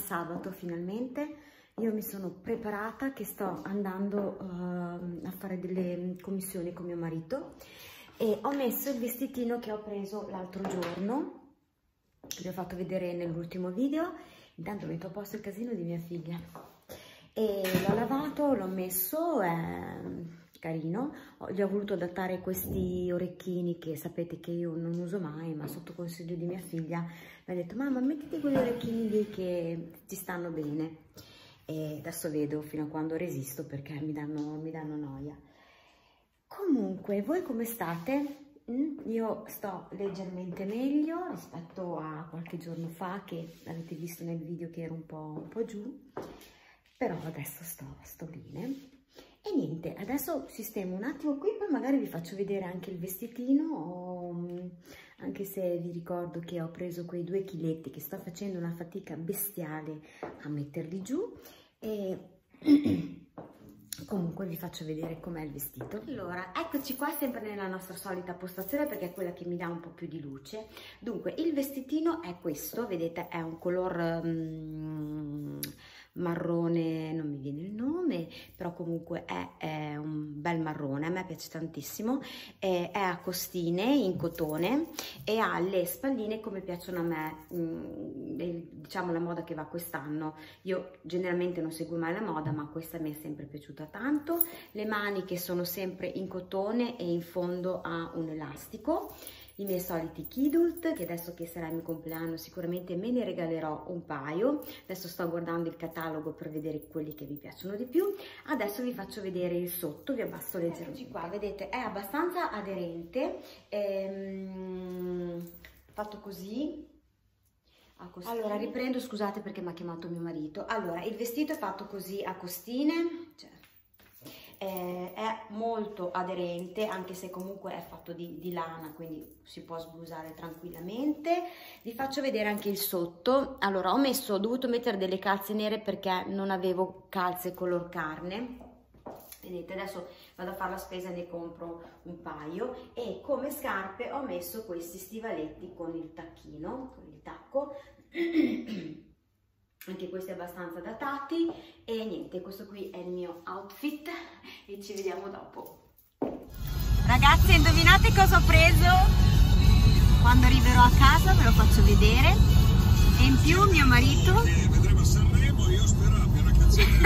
sabato finalmente. Io mi sono preparata che sto andando a fare delle commissioni con mio marito e ho messo il vestitino che ho preso l'altro giorno, che vi ho fatto vedere nell'ultimo video. Intanto metto a posto il casino di mia figlia e l'ho lavato, l'ho messo, è carino. Gli ho voluto adattare questi orecchini che sapete che io non uso mai, ma sotto consiglio di mia figlia mi ha detto: mamma, mettiti quegli orecchini lì che ti stanno bene. E adesso vedo fino a quando resisto, perché mi danno noia. Comunque, voi come state? Io sto leggermente meglio rispetto a qualche giorno fa, che avete visto nel video che ero un po' giù, però adesso sto bene. E niente, adesso sistemo un attimo qui, poi magari vi faccio vedere anche il vestitino, anche se vi ricordo che ho preso quei 2 chiletti che sto facendo una fatica bestiale a metterli giù. E comunque vi faccio vedere com'è il vestito. Allora, eccoci qua sempre nella nostra solita postazione, perché è quella che mi dà un po' più di luce. Dunque, il vestitino è questo, vedete, è un color marrone, non mi viene il nome, però comunque è un bel marrone, a me piace tantissimo. È a costine in cotone e ha le spalline come piacciono a me, diciamo la moda che va quest'anno. Io generalmente non seguo mai la moda, ma questa mi è sempre piaciuta tanto. Le maniche sono sempre in cotone e in fondo ha un elastico. I miei soliti Kidult, che adesso che sarà il mio compleanno sicuramente me ne regalerò un paio. Adesso sto guardando il catalogo per vedere quelli che mi piacciono di più. Adesso vi faccio vedere il sotto, vi abbasso leggermente. Qua vedete, è abbastanza aderente, fatto così. Allora, riprendo, scusate perché mi ha chiamato mio marito. Allora, il vestito è fatto così a costine, cioè, è molto aderente, anche se comunque è fatto di lana, quindi si può sblusare tranquillamente. Vi faccio vedere anche il sotto. Allora, ho dovuto mettere delle calze nere perché non avevo calze color carne. Vedete, adesso vado a fare la spesa e ne compro un paio. E come scarpe ho messo questi stivaletti con il tacchino, con il tacco. Anche questi abbastanza datati. E niente, questo qui è il mio outfit e ci vediamo dopo. Ragazzi, indovinate cosa ho preso? Quando arriverò a casa ve lo faccio vedere. E in più mio marito vedremo a Sanremo, io spero abbia una canzone.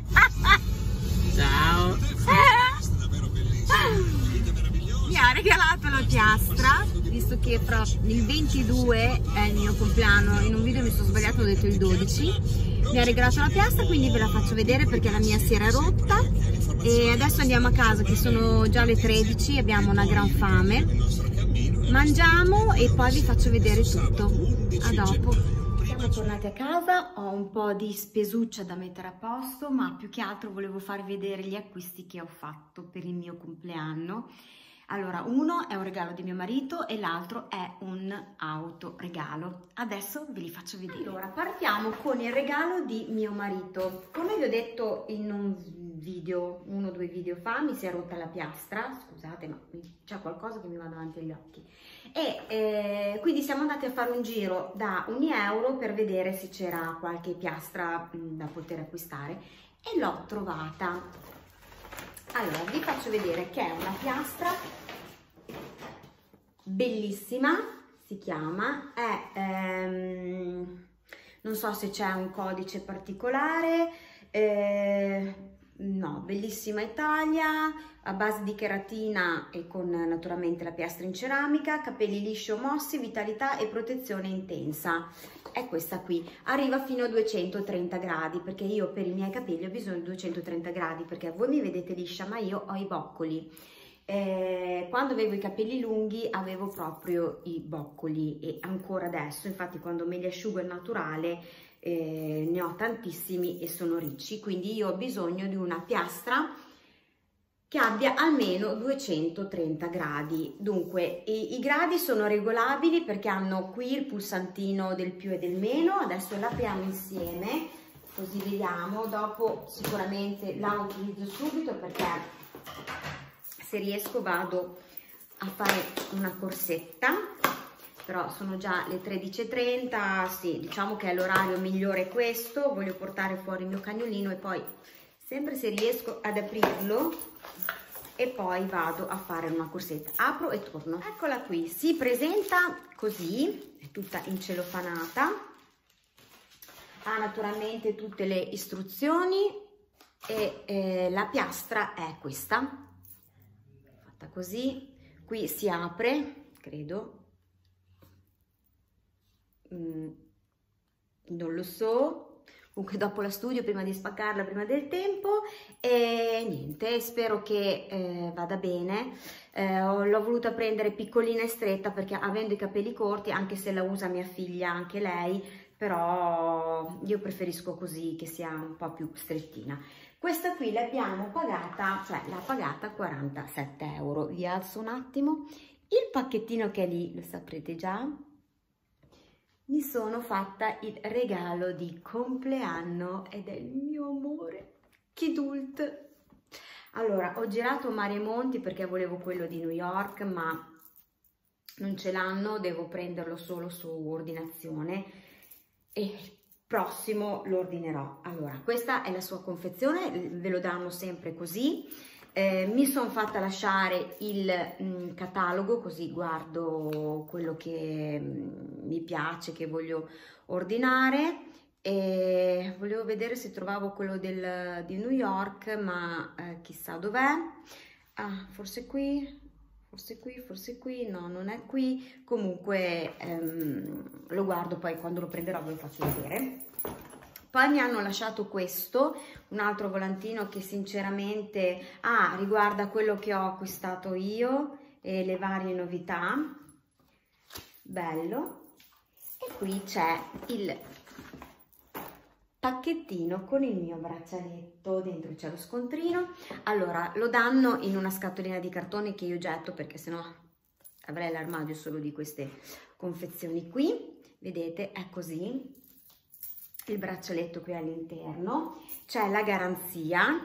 ciao, Davvero bellissimo, mi ha regalato la piastra, visto che il 22 è il mio compleanno. In un video mi sono sbagliato, ho detto il 12. Mi ha regalato la piastra, quindi ve la faccio vedere perché la mia si era rotta. E adesso andiamo a casa che sono già le 13, abbiamo una gran fame, mangiamo e poi vi faccio vedere tutto. A dopo. Siamo tornati a casa, ho un po' di spesuccia da mettere a posto, ma più che altro volevo farvi vedere gli acquisti che ho fatto per il mio compleanno. Allora, uno è un regalo di mio marito e l'altro è un autoregalo. Adesso ve li faccio vedere. Allora, partiamo con il regalo di mio marito. Come vi ho detto in un video, 1 o 2 video fa, mi si è rotta la piastra. Scusate, ma c'è qualcosa che mi va davanti agli occhi. E quindi siamo andati a fare un giro da €1 per vedere se c'era qualche piastra da poter acquistare e l'ho trovata. Allora, vi faccio vedere che è una piastra bellissima, si chiama, non so se c'è un codice particolare, no, bellissima Italia, a base di cheratina e con naturalmente la piastra in ceramica, capelli liscio mossi, vitalità e protezione intensa. È questa qui, arriva fino a 230 gradi, perché io per i miei capelli ho bisogno di 230 gradi, perché voi mi vedete liscia ma io ho i boccoli. Quando avevo i capelli lunghi avevo proprio i boccoli e ancora adesso, infatti quando me li asciugo al naturale ne ho tantissimi e sono ricci, quindi io ho bisogno di una piastra che abbia almeno 230 gradi. Dunque i gradi sono regolabili perché hanno qui il pulsantino del più e del meno. Adesso l'apriamo insieme così vediamo. Dopo sicuramente la utilizzo subito perché se riesco vado a fare una corsetta, però sono già le 13:30, sì, diciamo che è l'orario migliore questo, voglio portare fuori il mio cagnolino e poi sempre se riesco ad aprirlo e poi vado a fare una corsetta, apro e torno. Eccola qui, si presenta così, è tutta incelofanata, ha naturalmente tutte le istruzioni e la piastra è questa, fatta così, qui si apre, credo, non lo so, comunque dopo la studio prima di spaccarla prima del tempo e niente, spero che vada bene. L'ho voluta prendere piccolina e stretta perché avendo i capelli corti, anche se la usa mia figlia, anche lei, però io preferisco così, che sia un po' più strettina. Questa qui l'abbiamo pagata, cioè l'ha pagata 47 euro. Vi alzo un attimo il pacchettino che è lì, lo saprete già. Mi sono fatta il regalo di compleanno ed è il mio amore, Kidult. Allora, ho girato mari e monti perché volevo quello di New York, ma non ce l'hanno, devo prenderlo solo su ordinazione e il prossimo lo ordinerò. Allora, questa è la sua confezione, ve lo danno sempre così. Mi sono fatta lasciare il catalogo così guardo quello che mi piace, che voglio ordinare, e volevo vedere se trovavo quello di New York, ma chissà dov'è. Ah, forse qui, forse qui, no, non è qui. Comunque lo guardo, poi quando lo prenderò ve lo faccio vedere. Poi mi hanno lasciato questo, un altro volantino che sinceramente riguarda quello che ho acquistato io e le varie novità. Bello. E qui c'è il pacchettino con il mio braccialetto, dentro c'è lo scontrino. Allora, lo danno in una scatolina di cartone che io getto perché sennò avrei l'armadio solo di queste confezioni qui. Vedete, è così. Il braccialetto qui all'interno, c'è la garanzia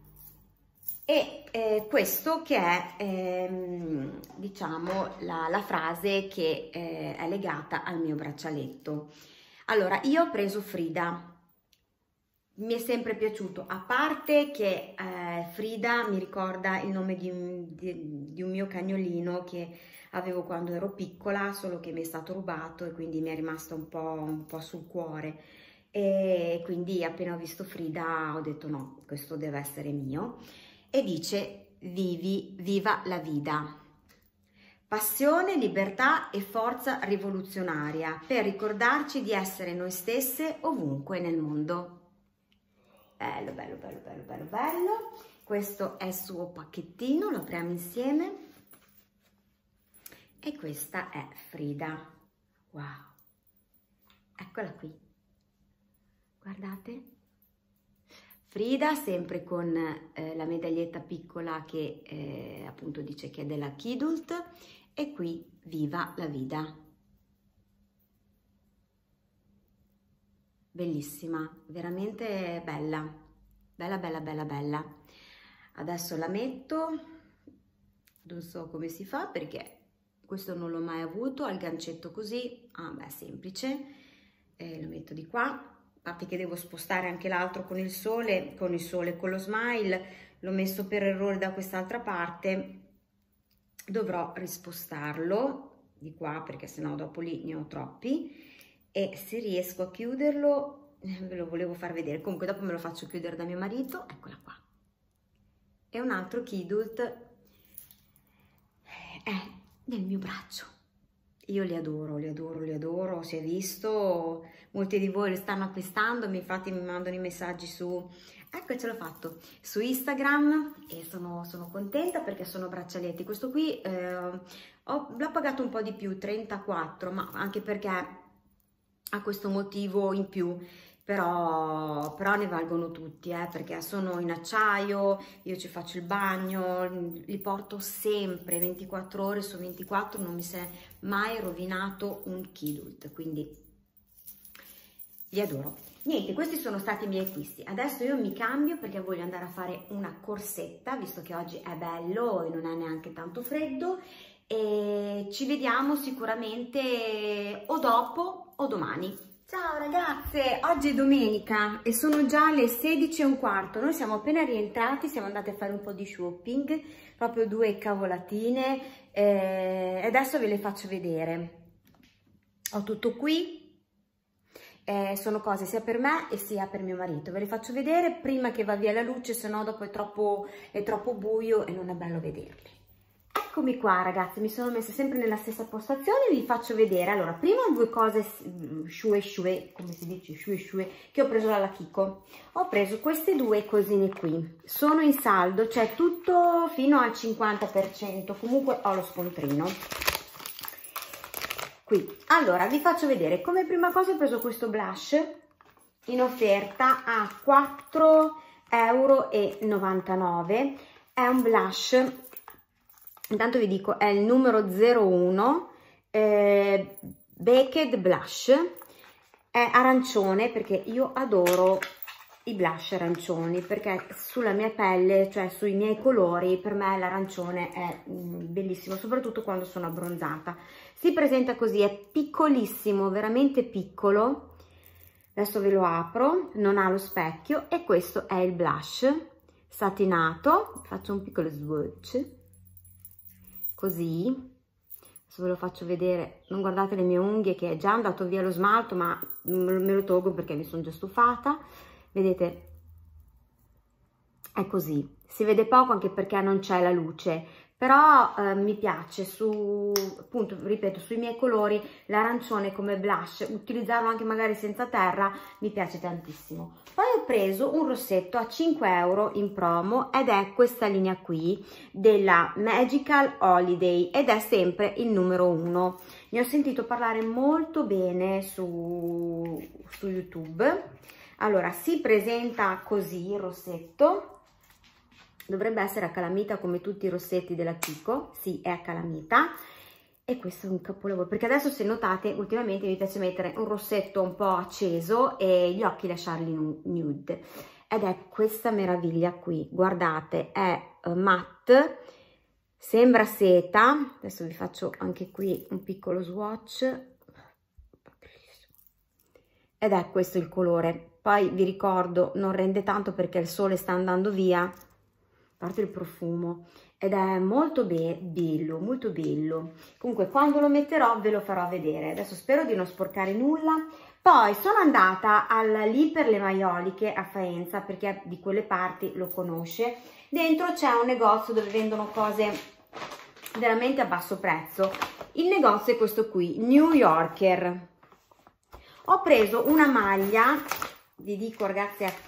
e questo che è diciamo la frase che è legata al mio braccialetto. Allora, io ho preso Frida, mi è sempre piaciuto, a parte che Frida mi ricorda il nome di un mio cagnolino che avevo quando ero piccola, solo che mi è stato rubato e quindi mi è rimasto un po' sul cuore. E quindi appena ho visto Frida ho detto no, questo deve essere mio. E dice viva la vita, passione, libertà e forza rivoluzionaria per ricordarci di essere noi stesse ovunque nel mondo. Bello, bello, bello, bello, bello, bello. Questo è il suo pacchettino, lo apriamo insieme e questa è Frida. Wow, eccola qui. Guardate, Frida sempre con la medaglietta piccola che appunto dice che è della Kidult e qui viva la vita. Bellissima, veramente bella, bella, bella, bella, bella. Adesso la metto, non so come si fa perché questo non l'ho mai avuto, al gancetto così, beh, semplice, lo metto di qua. A parte che devo spostare anche l'altro con il sole, con lo smile, l'ho messo per errore da quest'altra parte, dovrò rispostarlo di qua perché sennò dopo lì ne ho troppi e se riesco a chiuderlo, ve lo volevo far vedere, comunque dopo me lo faccio chiudere da mio marito, eccola qua. E un altro Kidult è nel mio braccio. Io li adoro, li adoro, li adoro, si è visto, molti di voi li stanno acquistando, infatti mi mandano i messaggi su, ecco ce l'ho fatto, su Instagram e sono contenta perché sono braccialetti. Questo qui l'ho pagato un po' di più, 34, ma anche perché ha questo motivo in più, però ne valgono tutti, perché sono in acciaio, io ci faccio il bagno, li porto sempre 24 ore su 24, non mi si è mai rovinato un Kidult, quindi li adoro. Niente, questi sono stati i miei acquisti. Adesso io mi cambio perché voglio andare a fare una corsetta, visto che oggi è bello e non è neanche tanto freddo, e ci vediamo sicuramente o dopo o domani. Ciao ragazze, oggi è domenica e sono già le 16:15, noi siamo appena rientrati, siamo andati a fare un po' di shopping, proprio 2 cavolatine e adesso ve le faccio vedere. Ho tutto qui. Sono cose sia per me e sia per mio marito, ve le faccio vedere prima che va via la luce, se no dopo è troppo buio e non è bello vederli. Eccomi qua ragazzi, mi sono messa sempre nella stessa postazione, vi faccio vedere. Allora, prima 2 cose shue, come si dice, shue, che ho preso dalla Kiko. Ho preso queste 2 cosine qui, sono in saldo, c'è tutto fino al 50%, comunque ho lo scontrino. Qui. Allora, vi faccio vedere, come prima cosa ho preso questo blush in offerta a 4,99 €, è un blush, intanto vi dico, è il numero 01, Baked Blush, è arancione perché io adoro i blush arancioni, perché sulla mia pelle, cioè sui miei colori, per me l'arancione è bellissimo, soprattutto quando sono abbronzata. Si presenta così, è piccolissimo, veramente piccolo. Adesso ve lo apro, non ha lo specchio e questo è il blush satinato. Faccio un piccolo swatch, così. Adesso ve lo faccio vedere, non guardate le mie unghie che è già andato via lo smalto, ma me lo tolgo perché mi sono già stufata. Vedete, è così, si vede poco anche perché non c'è la luce, però mi piace, appunto, ripeto, sui miei colori l'arancione come blush, utilizzarlo anche magari senza terra, mi piace tantissimo. Poi ho preso un rossetto a 5 € in promo ed è questa linea qui della Magical Holiday ed è sempre il numero 1. Ne ho sentito parlare molto bene su YouTube. Allora, si presenta così il rossetto, dovrebbe essere a calamita come tutti i rossetti della Kiko, sì, è a calamita, e questo è un capolavoro, perché adesso se notate ultimamente mi piace mettere un rossetto un po' acceso e gli occhi lasciarli nude, ed è questa meraviglia qui, guardate, è matte, sembra seta, adesso vi faccio anche qui un piccolo swatch, ed è questo il colore. Poi vi ricordo, non rende tanto perché il sole sta andando via, a parte il profumo, ed è molto bello, molto bello. Comunque quando lo metterò ve lo farò vedere. Adesso spero di non sporcare nulla. Poi sono andata lì per le Maioliche a Faenza, perché di quelle parti lo conosce. Dentro c'è un negozio dove vendono cose veramente a basso prezzo. Il negozio è questo qui, New Yorker. Ho preso una maglia, vi dico ragazzi, a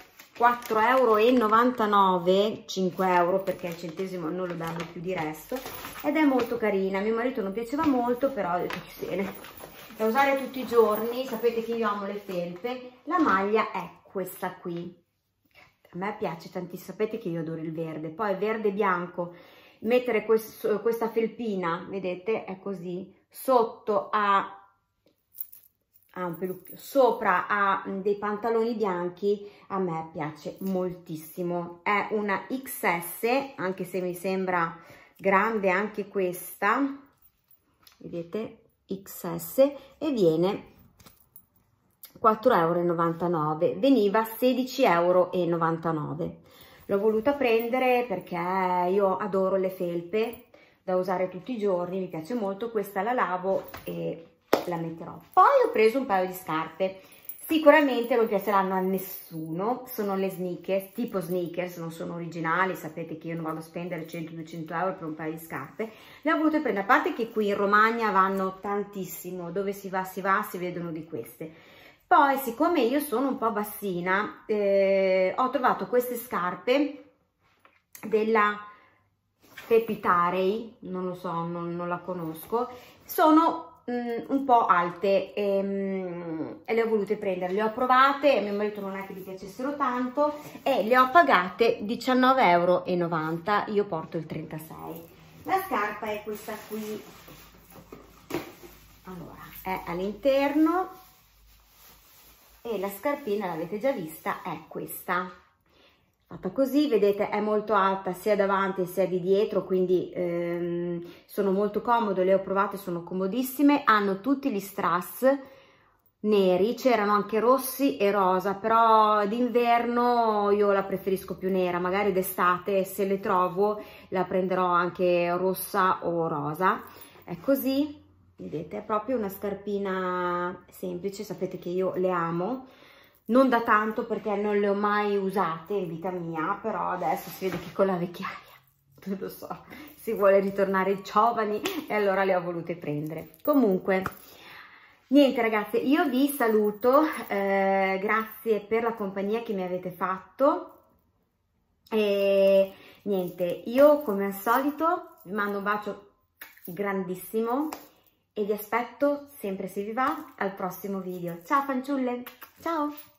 4,99 €, 5 € perché il centesimo non lo danno più di resto, ed è molto carina. A mio marito non piaceva molto, però ho detto che bene, da usare tutti i giorni. Sapete che io amo le felpe. La maglia è questa qui, a me piace tantissimo, sapete che io adoro il verde, poi verde e bianco, mettere questa felpina, vedete, è così, sotto a un pelucchio, sopra ha dei pantaloni bianchi, a me piace moltissimo. È una XS, anche se mi sembra grande anche questa, vedete, XS, e viene 4,99 €, veniva 16,99 €. L'ho voluta prendere perché io adoro le felpe da usare tutti i giorni, mi piace molto. Questa la lavo e la metterò. Poi ho preso un paio di scarpe, sicuramente non piaceranno a nessuno, sono le sneakers, tipo sneakers, non sono originali, sapete che io non vado a spendere 100-200 € per un paio di scarpe. Le ho volute prendere, a parte che qui in Romagna vanno tantissimo, dove si va si vedono di queste. Poi siccome io sono un po' bassina, ho trovato queste scarpe della Pepitarei, non lo so, non la conosco, sono un po' alte e le ho volute prendere. Le ho provate, a mio marito non è che gli piacessero tanto e le ho pagate 19,90 €, io porto il 36. La scarpa è questa qui, allora è all'interno e la scarpina l'avete già vista, è questa. fatta così, vedete è molto alta sia davanti sia di dietro, quindi sono molto comode, le ho provate, sono comodissime, hanno tutti gli strass neri, c'erano anche rossi e rosa, però d'inverno io la preferisco più nera, magari d'estate se le trovo la prenderò anche rossa o rosa. È così, vedete, è proprio una scarpina semplice, sapete che io le amo. Non da tanto perché non le ho mai usate in vita mia, però adesso si vede che con la vecchiaia, non lo so, si vuole ritornare giovani e allora le ho volute prendere. Comunque, niente ragazze, io vi saluto, grazie per la compagnia che mi avete fatto e niente, io come al solito vi mando un bacio grandissimo e vi aspetto sempre, se vi va, al prossimo video. Ciao fanciulle, ciao!